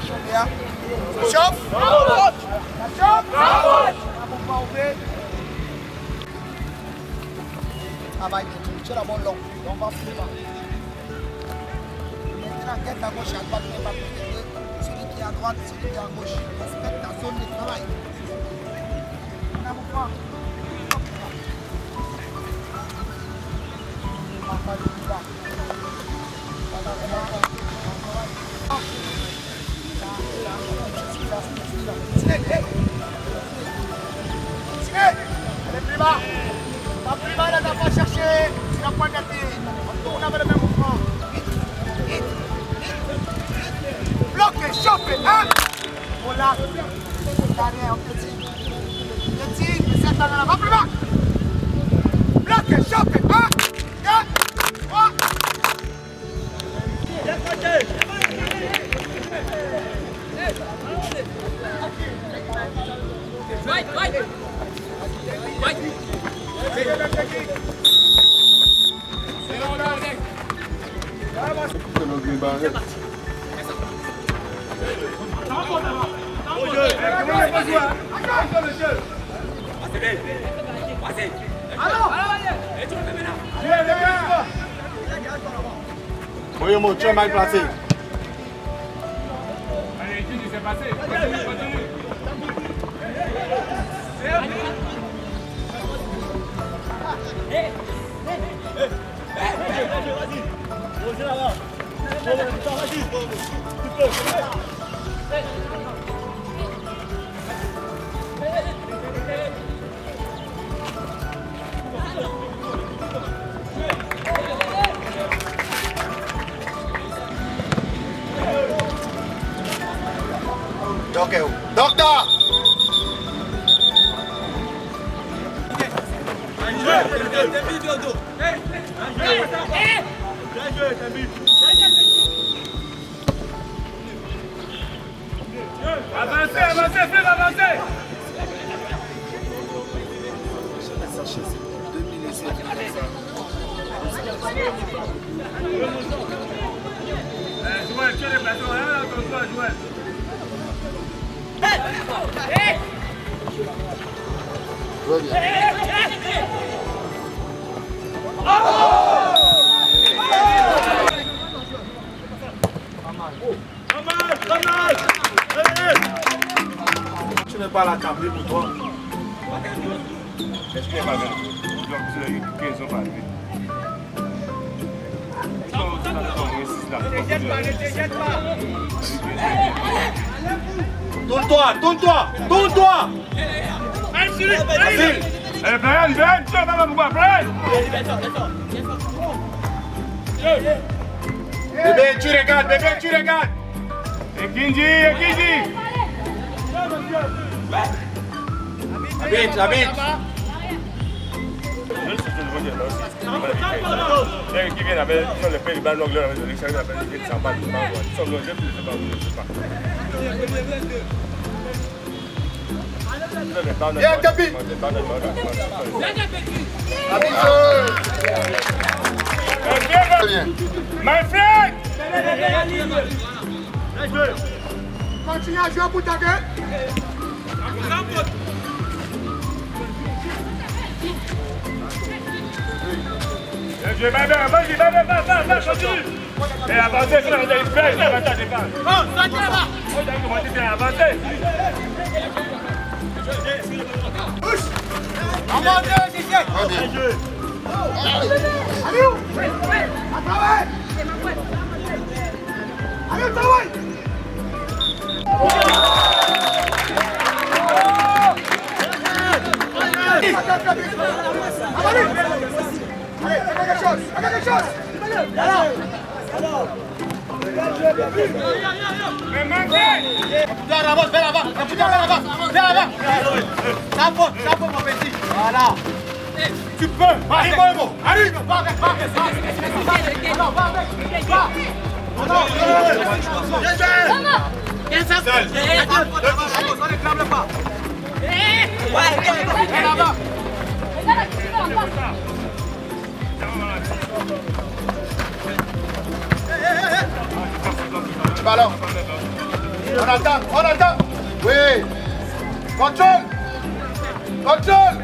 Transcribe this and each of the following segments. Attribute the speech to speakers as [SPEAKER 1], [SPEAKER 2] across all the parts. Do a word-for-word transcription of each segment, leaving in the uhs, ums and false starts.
[SPEAKER 1] Chauffe. Chauffe. Travaille, tu es la bonne longue. On va plus bas. Maintenant, guette à gauche et à droite, ne pas protéger. Celui qui est à droite, celui qui est à gauche. Respecte ta zone de travail. On a mon point. Allez plus bas. Pas plus bas, là, t'as pas cherché. C'est la pointe d'appui. On tourne avec le même mouvement. Vite, vite, vite. Bloquez, chauffez, hein. Voilà. Derrière, on petit. Petit, mais ça t'en a pas plus bas. Bloquez, chauffez, un, deux, trois.
[SPEAKER 2] Right, right. Right.
[SPEAKER 1] Voyons mon chien mal placé.
[SPEAKER 3] Allez, tu sais passer. Continue, continue.
[SPEAKER 1] Docteur, docteur.
[SPEAKER 3] Avancez, avancez, faites avancer. Joël, tu es déplacé, on est là, comme toi, Joël.
[SPEAKER 1] Joue bien.
[SPEAKER 4] Tu n'es pas la table pour toi.
[SPEAKER 3] Est-ce qu'il n'est pas bien? Donc, c'est les quinze ans par arrivé.
[SPEAKER 4] Ne jette pas, ne te jette pas. Tourne-toi, tourne-toi, tourne-toi.
[SPEAKER 3] Allez, Brian, Brian, tu vas pas me voir, Brian.
[SPEAKER 1] Bébé, tu regardes, bébé, tu regardes.
[SPEAKER 3] Et Kinji, et Kinji.
[SPEAKER 1] Habite, habite.
[SPEAKER 3] Qui vient avec le pays ballon, le avec les chars, avec les sambas, ils sont là, je ne sais pas, je ne sais pas.
[SPEAKER 1] Viens, Capi.
[SPEAKER 3] My friend!
[SPEAKER 1] Continue à jouer pour ta gueule.
[SPEAKER 3] Je vais bien, vas-y, va, va, va, va, va, continue! Et avancez, c'est la défense, c'est la défense. Oh, ça tient là-bas! Oh, t'as commencé bien, avancez!
[SPEAKER 1] Bouge! Avancez, c'est bien! Allez où? À travail! Allez au travail! Allez, fais quelque chose! Fais quelque chose! Alors!
[SPEAKER 3] Mais manquez!
[SPEAKER 1] Viens l'avant, viens l'avant! Viens l'avant! Viens l'avant! Ça faut, ça faut mon petit! Voilà! Tu peux! Allez, bon, allez! Va avec, va avec! Va avec! Va! Non, non! Viens ça! On ne réclame pas! Viens là-bas! Ballon. On attend, on attend. Oui. Contrôle. Contrôle.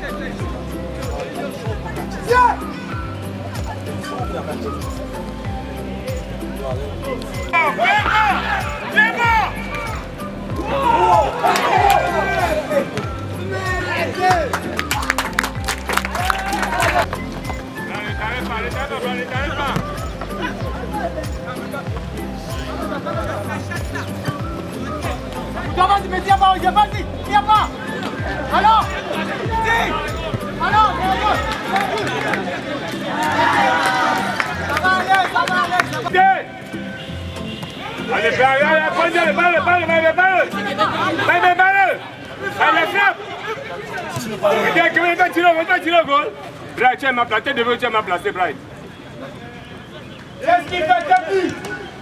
[SPEAKER 1] Viens. Vas-y, mais viens pas, viens pas, viens pas. Alors, dis. Alors, ça va aller, ça va aller, ça va aller.
[SPEAKER 3] Allez, fais rien, prenez le balle, le balle, le balle, le balle. Balle, le balle. Allez, frappe. Regarde, comment il va tirer, il va tirer le goal. Bright, tiens ma place, tu devais tiens ma place, c'est Bright.
[SPEAKER 1] Qu'est-ce qu'il fait, Capi?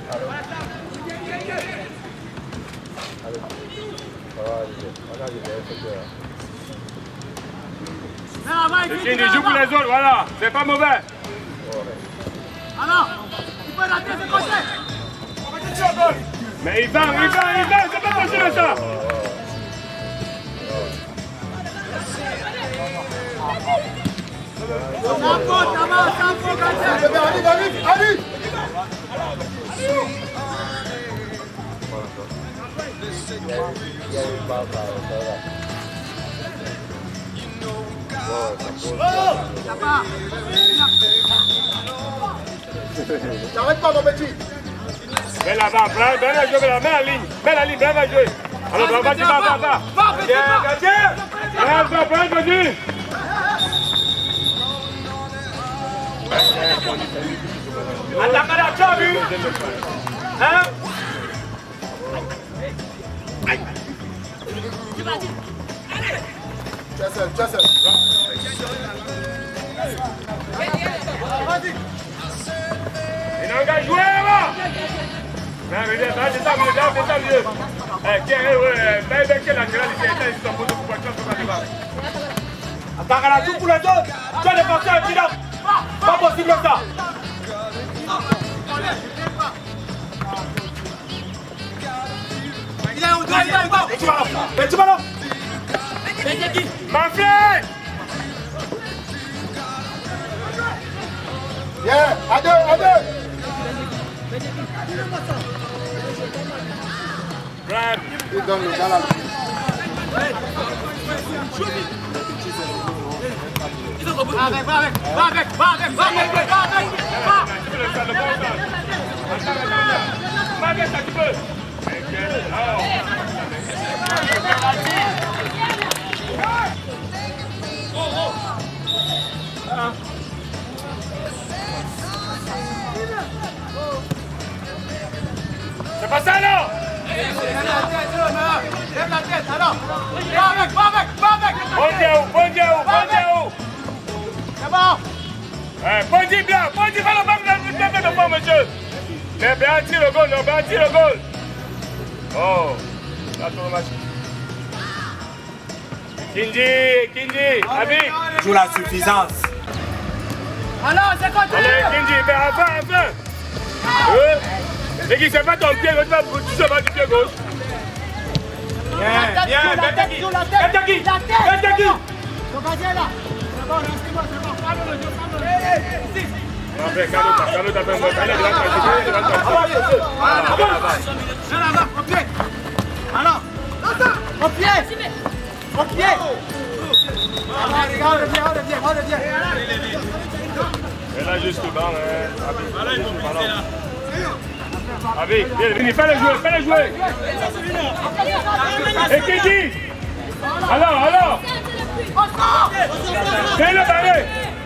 [SPEAKER 3] C'est qui joue pour les autres, voilà, c'est pas mauvais.
[SPEAKER 1] Alors, tu peux rater ce côté.
[SPEAKER 3] Mais il va, il va, il va, c'est pas possible ça.
[SPEAKER 1] Ça faute, ça va, ça faute, allez, allez, allez. T'arrêtes pas, mon petit.
[SPEAKER 3] Mets la barre, mets la jouer, mets la ligne, mets la ligne, mets la jouer. Alors, va, va, va, va, va.
[SPEAKER 1] Va, petit, va.
[SPEAKER 3] Viens, va, va, vas-y.
[SPEAKER 1] Attaque à la chambre, hein? Tu as seul, tu as seul. Vas-y.
[SPEAKER 3] Il n'a qu'à jouer là-bas. Viens, viens, viens, c'est ça, viens, c'est ça, vieux. Eh, tiens, ouais, mais avec quel latéral ici, il est en photo pour quoi tu vas
[SPEAKER 1] Attaque à la joue pour les autres. Tu as dépassé un petit homme. Pas possible ça. Il est au doigt, il est au doigt. Petit ballon, petit ballon.
[SPEAKER 3] Manfred!
[SPEAKER 1] Bien, à deux, à deux.
[SPEAKER 3] Brad.
[SPEAKER 1] Il donne le gars Va avec, va avec, va avec, va avec, va avec, va avec, va.
[SPEAKER 3] Va avec ça, tu peux. C'est pas ça alors.
[SPEAKER 1] Lève la tête, alors. Va avec, va avec, va avec.
[SPEAKER 3] Bondi où, Bondi où, Bondi où.
[SPEAKER 1] C'est bon.
[SPEAKER 3] Eh, Bondi bien, Bondi va le battre dans le tête de fond, monsieur. Mais bien tire le goal, non, bien tire le goal. Oh, là tout le match. Kinji, Kinji, Abi.
[SPEAKER 1] Joue la suffisance. Alors, c'est quoi?
[SPEAKER 3] Allez, Kinji, mais enfin, enfin. Euh, c'est qui c'est pas ton pied gauche, tu sais pas du pied gauche.
[SPEAKER 1] Viens, viens, Betaki, Betaki, Betaki. Le gardien est là. C'est bon, c'est bon, c'est bon. Parle le jeu, parle le jeu.
[SPEAKER 3] Après, Carlo, Carlo t'a fait un bon talent, il va t'en il va t'en
[SPEAKER 1] Viens là-bas, au pied. Alors, au pied. Au pied. Regarde, reviens, reviens, reviens.
[SPEAKER 3] Et là, juste le ballon, Abi. Juste le ballon. Abi, viens, fais-le jouer, fais-le jouer. Et Kiki. Alors, alors. Tiens le balai.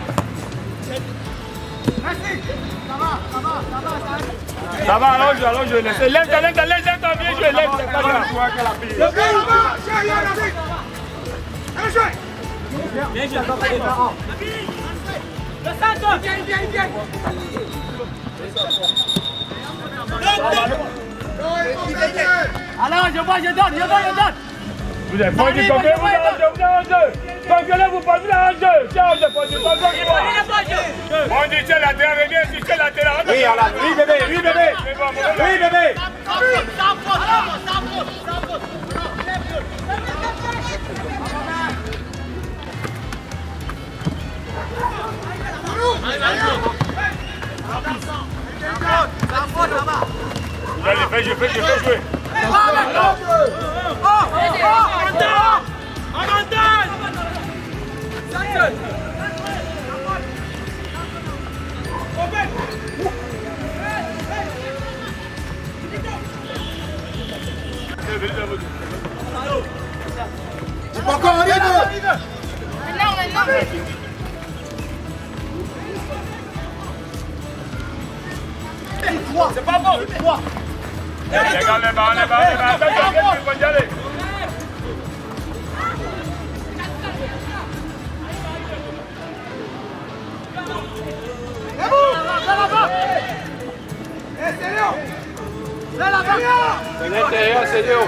[SPEAKER 1] Merci. Ça va, ça va, ça va, ça va.
[SPEAKER 3] Ça va, allons-y, allons-y. Lève-toi, lève-toi, lève-toi, lève-toi, viens jouer, lève-toi.
[SPEAKER 1] Le gars là-bas, viens, jouer. Viens jouer. Le centre. Viens, viens, viens. Alors, je vois, je donne, je donne, je donne.
[SPEAKER 3] Vous êtes pas du côté, vous êtes en jeu, vous êtes en jeu. Tant que là, vous pas vu en jeu. Tiens, je pas du côté. On dit, tiens, la terre, reviens ici, tiens, la terre.
[SPEAKER 1] Oui, alors, oui, bébé, oui, bébé. Oui, bébé.
[SPEAKER 3] Fais jouer, fais jouer, fais jouer.
[SPEAKER 1] Encore un livre.
[SPEAKER 3] C'est pas bon. Regarde les bas, les bas, les bas. Attention, il faut y aller.
[SPEAKER 1] C'est l'intérieur, c'est Léo.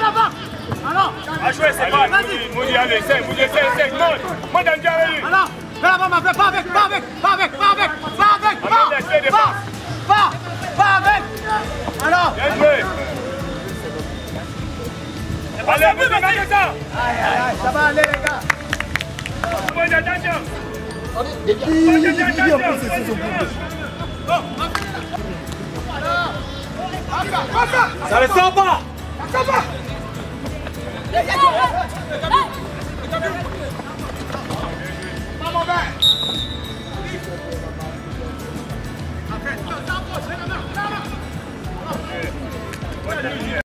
[SPEAKER 3] À jouer, c'est pas. Moudi, allez, essaye, Moudi, essaye, essaye. Monte, monte dans le diable.
[SPEAKER 1] Alors, fais la main, pas avec, pas avec, pas avec, pas avec, pas avec, pas avec, pas, pas, pas avec. Alors.
[SPEAKER 3] Bien joué. Allez, Moudi, marquez ça.
[SPEAKER 1] Aïe, aïe, aïe, ça va aller, les gars.
[SPEAKER 3] Moudi, attention.
[SPEAKER 1] Moudi, attention. Ça ne sort pas.